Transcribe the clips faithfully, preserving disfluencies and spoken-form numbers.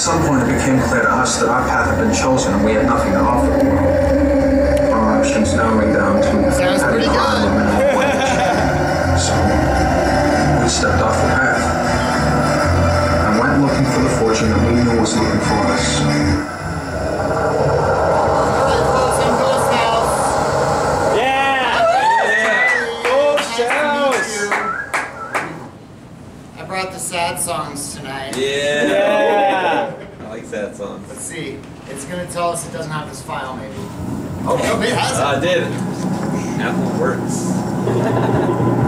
some point, it became clear to us that our path had been chosen and we had nothing to offer the world. Our options narrowing down to Sounds pretty having harm good. or minimum wage. So, we stepped off the path and went looking for the fortune that we knew was looking for us. Sad songs tonight. Yeah. yeah. I like sad songs. Let's see. It's going to tell us it doesn't have this file, maybe. Oh, no, it has it. I uh, did. Apple works.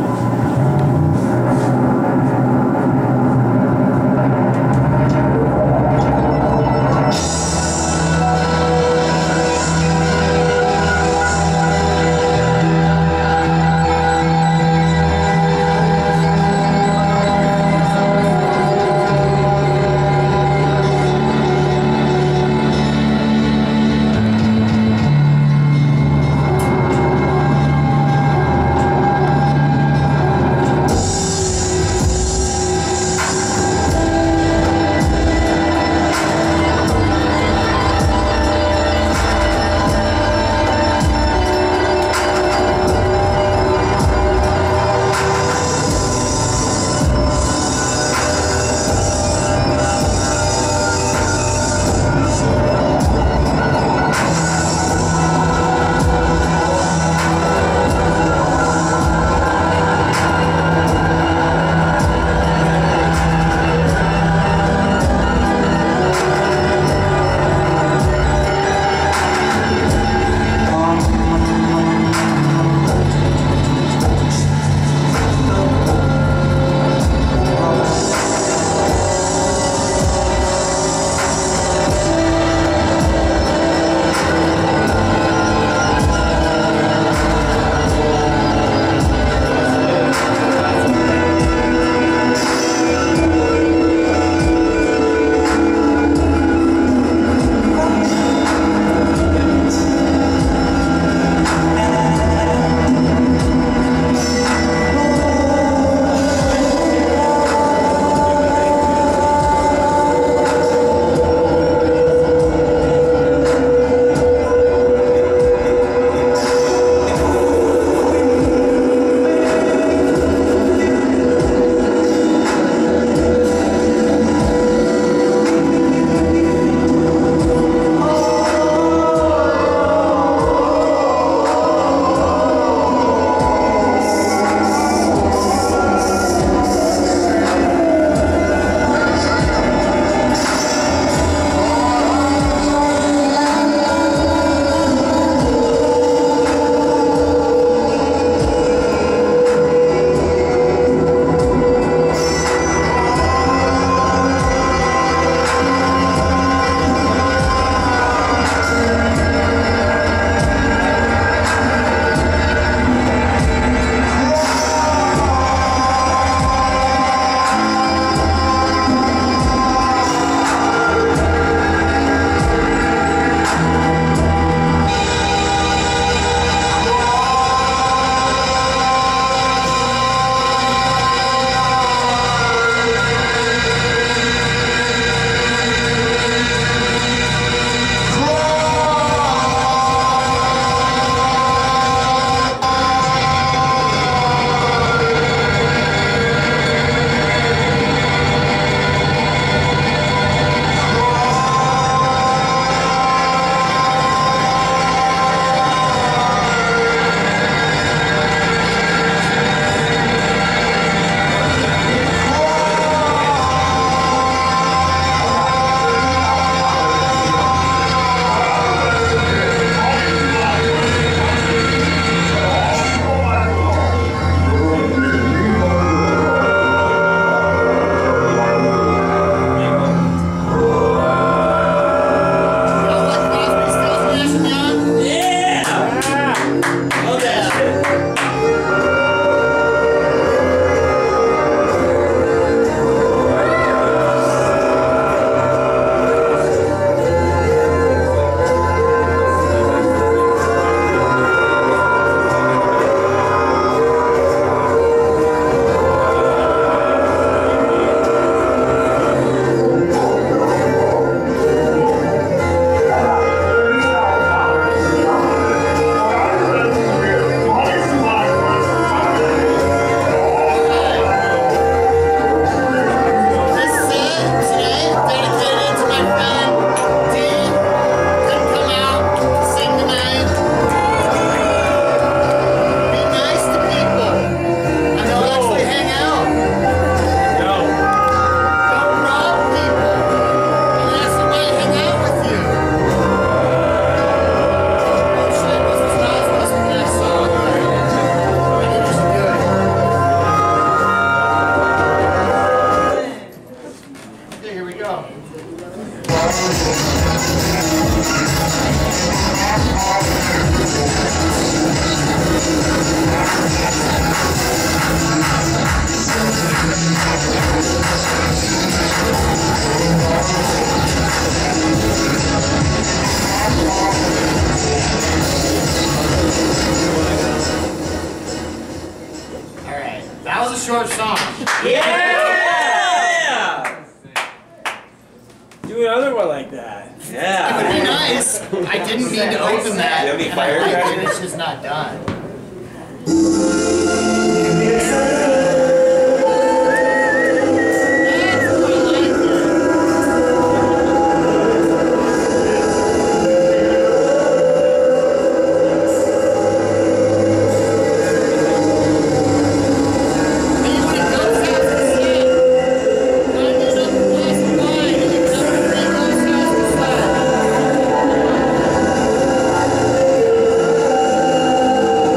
short song. Yeah! Do another one like that. It would Yeah. be nice. I didn't mean to open that. Do you have any and I liked it, firecrackers? It's just not done. Thank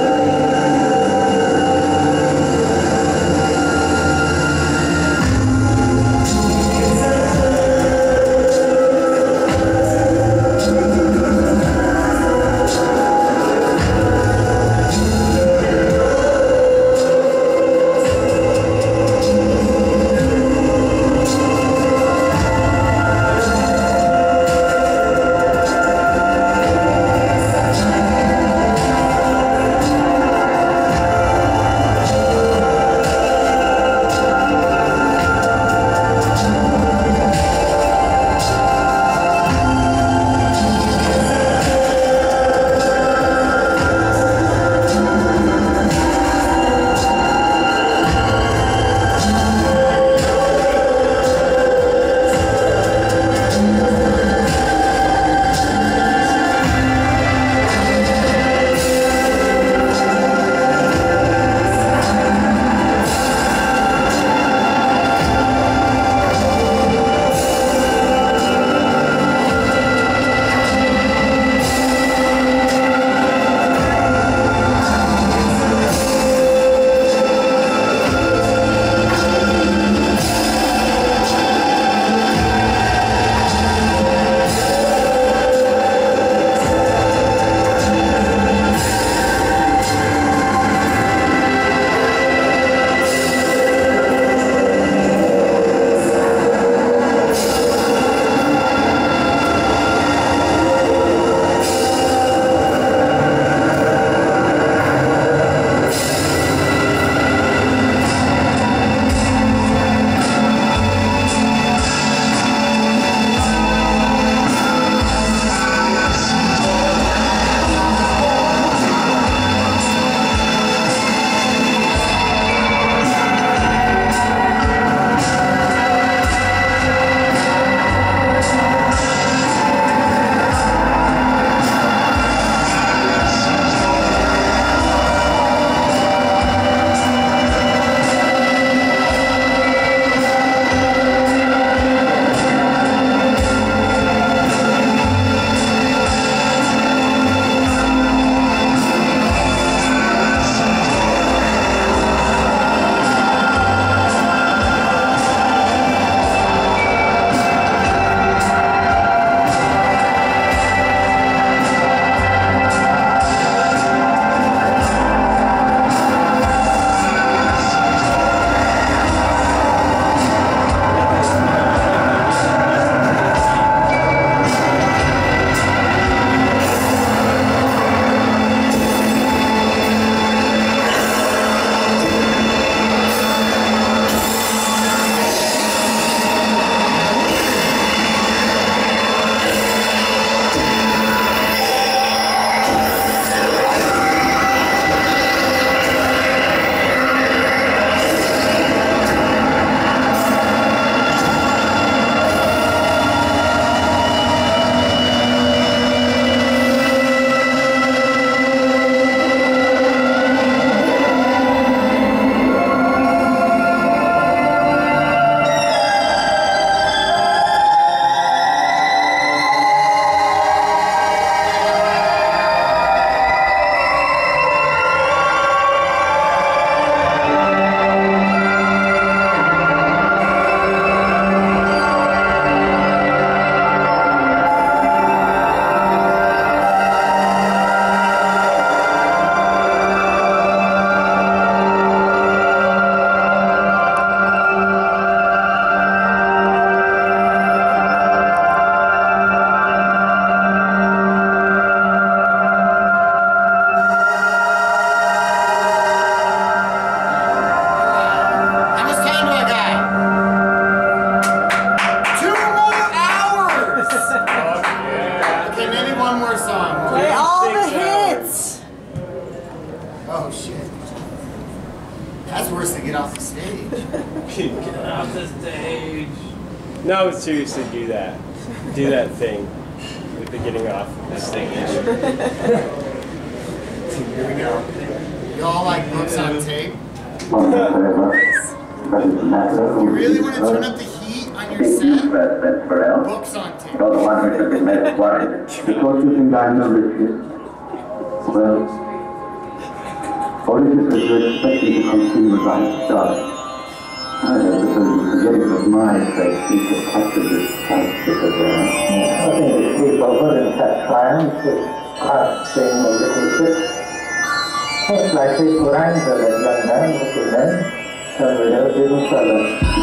forced to get off the stage. Get off the stage. No, seriously, do that. Do that thing with the getting off This thing is. Here we go. Y'all like books on tape? You really want to turn up the heat on your set? Books on tape. Well, what is it that you're expecting to continue by itself? I don't know, because forgetting of my faith, you could capture this type because uh, I think it's sleep over and have triumph with grasping a little bit. Most likely Quran that a young man with a man and without even further.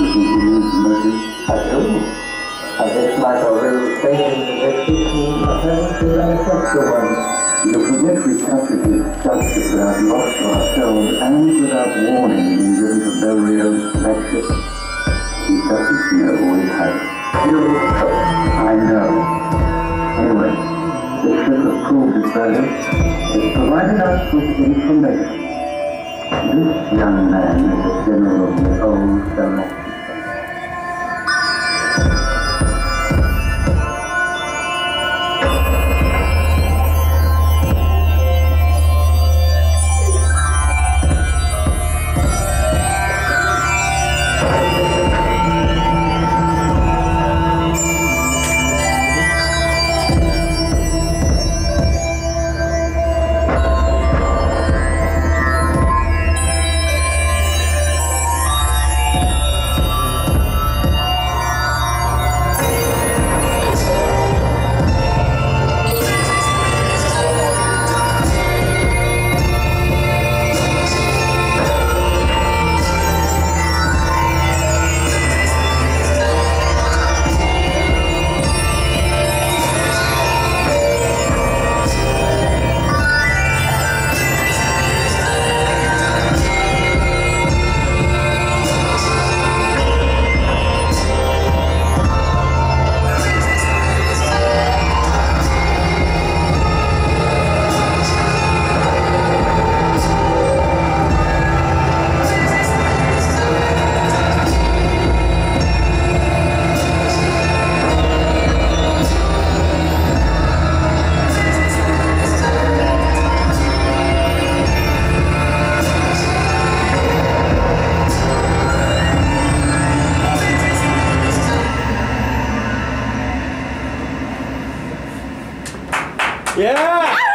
I do. And it's like a real faith in the execution of heaven to an effective one. You forget we captured his justice without loss to ourselves and without warning being driven to Del Rio's flagship. He doesn't know we have. I know. Anyway, this ship has proved its value. It's provided us with information. This young man is the general of the old Dalmatian. Yeah!